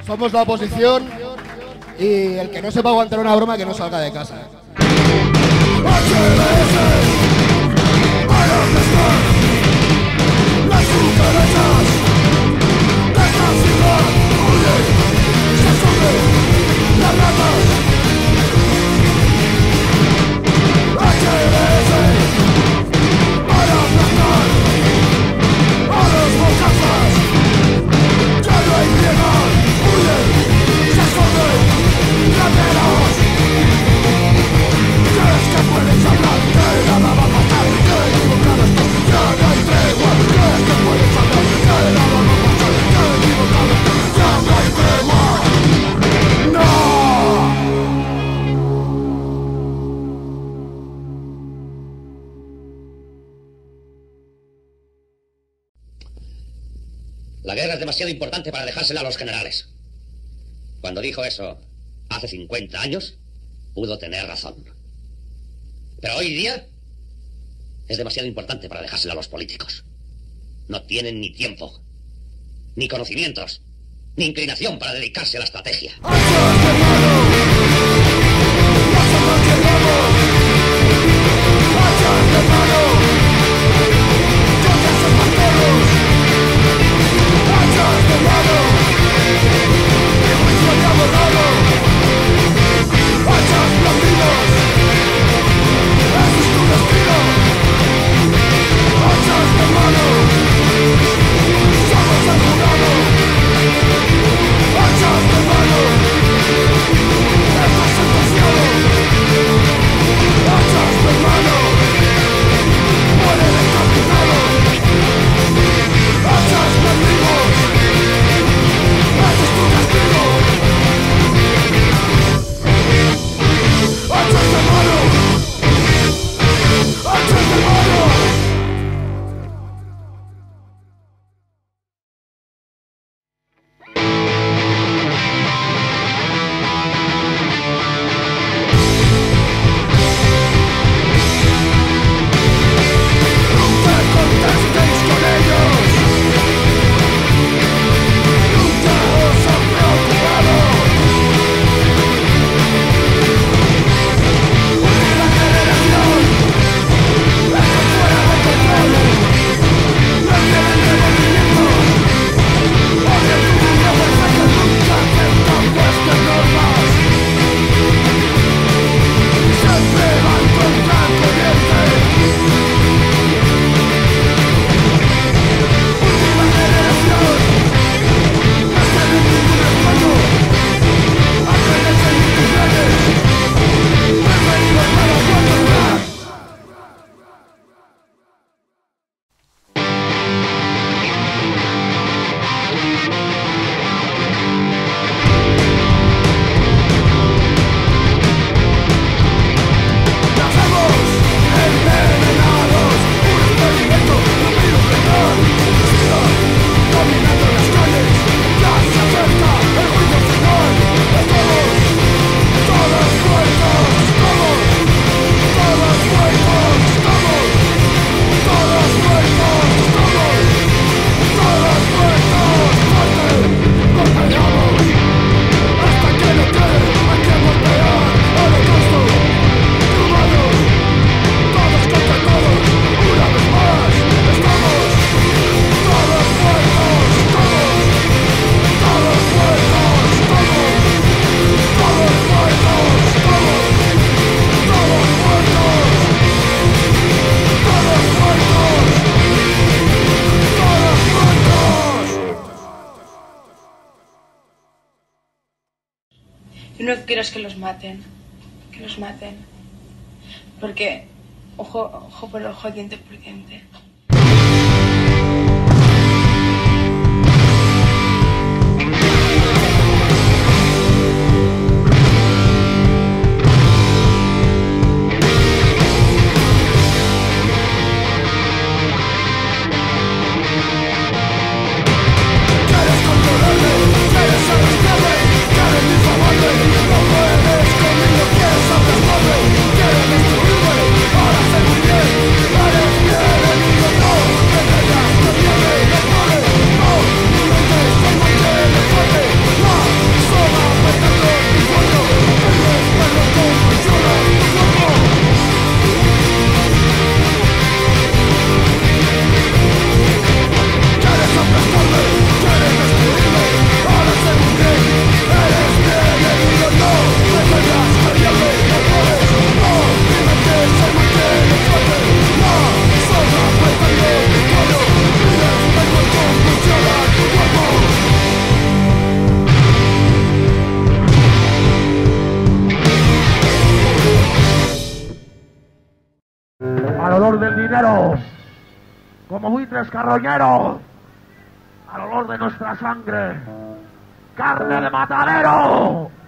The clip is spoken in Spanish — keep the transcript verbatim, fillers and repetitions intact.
somos la oposición y el que no sepa aguantar una broma que no salga de casa. Las cucarachas dejan sin dar, huyen, se esconden las ratas. H D S para aplastar a los bocazas. Ya no hay piedad, huyen, se esconden rateros. ¿Crees que puedes hablar? Que nada va a pasar, que equivocado estoy, ya no hay tregua. ¿Crees que puedes hablar? Que nada va a pasar, que equivocado estoy, ya no hay tregua. ¡No! La guerra es demasiado importante para dejársela a los generales. Cuando dijo eso hace cincuenta años, pudo tener razón. Pero hoy día es demasiado importante para dejársela a los políticos. No tienen ni tiempo, ni conocimientos, ni inclinación para dedicarse a la estrategia. Yo no quiero es que los maten, que los maten, porque ojo, ojo por ojo, diente por diente. Quieres destruirme para ser muy bien, eres mi enemigo. marineros, como buitres carroñeros, al olor de nuestra sangre, carne de matadero.